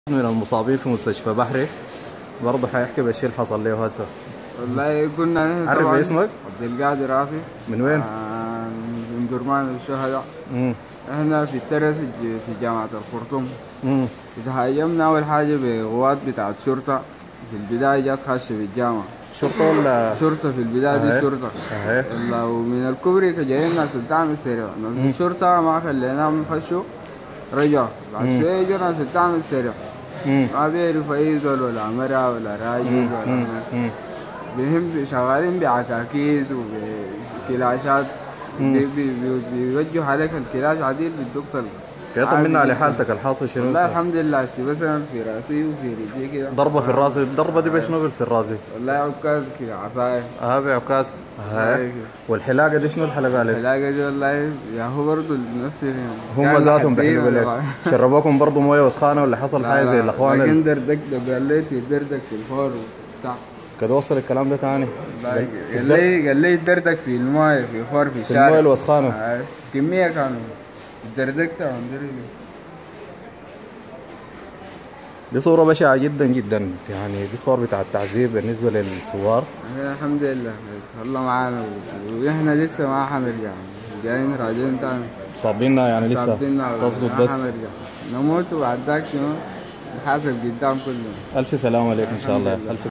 من المصابين في مستشفى بحري برضه حيحكي بالشيء اللي حصل له هسه. والله قلنا نحن عرف اسمك؟ عبد القادر عاصي. من وين؟ من درمان الشهداء. احنا في الترس في جامعة الخرطوم. تهاجمنا أول حاجة بقوات بتاعت شرطة. في البداية جات خاشة في الجامعة. شرطة ولا؟ شرطة في البداية دي شرطة. ومن الكوبري جايين ناس الدعم السريع، ناس الشرطة ما خليناهم يخشوا، رجعوا بعد شوية جو ناس الدعم السريع. ما بيعرف أي زول ولا مرة ولا راجل ولا بهم شغالين بعكاكيز وبكلاشات. بيوجهوا عليك الكلاش عديل بالدكتور. كده طمنا على حالتك، الحاصل شنو؟ والله الحمد لله، بس انا في راسي وفي رجلي كده ضربة في الراس. الضربة دي بشنو في الراس؟ والله عكاز كده عصاية. بعكاز. والحلاقة دي شنو الحلقة عليك؟ الحلاقة دي والله يا هو برضه نفس هم ذاتهم بيحلقوا لك. شربوكم برضه مويه وسخانة ولا حصل حاجة زي الاخوان؟ لكن دردك قال لي تدردك في الفور وبتاع. كده وصل الكلام ده تاني؟ قال لي دردك في المويه في الفور في الشارع. في المويه الوسخانة. كمية كانوا دردكت عن درجة. دي صورة بشعة جدا جدا، يعني دي صور بتاع التعذيب بالنسبة للثوار. الحمد لله الله معانا، واحنا لسه ما حنرجع، جايين راجعين تاني. صابيننا يعني لسه تظبط بس نموت وبعد ذاك شنو نحاسب قدام كلنا. ألف سلامة عليك إن شاء الله. ألف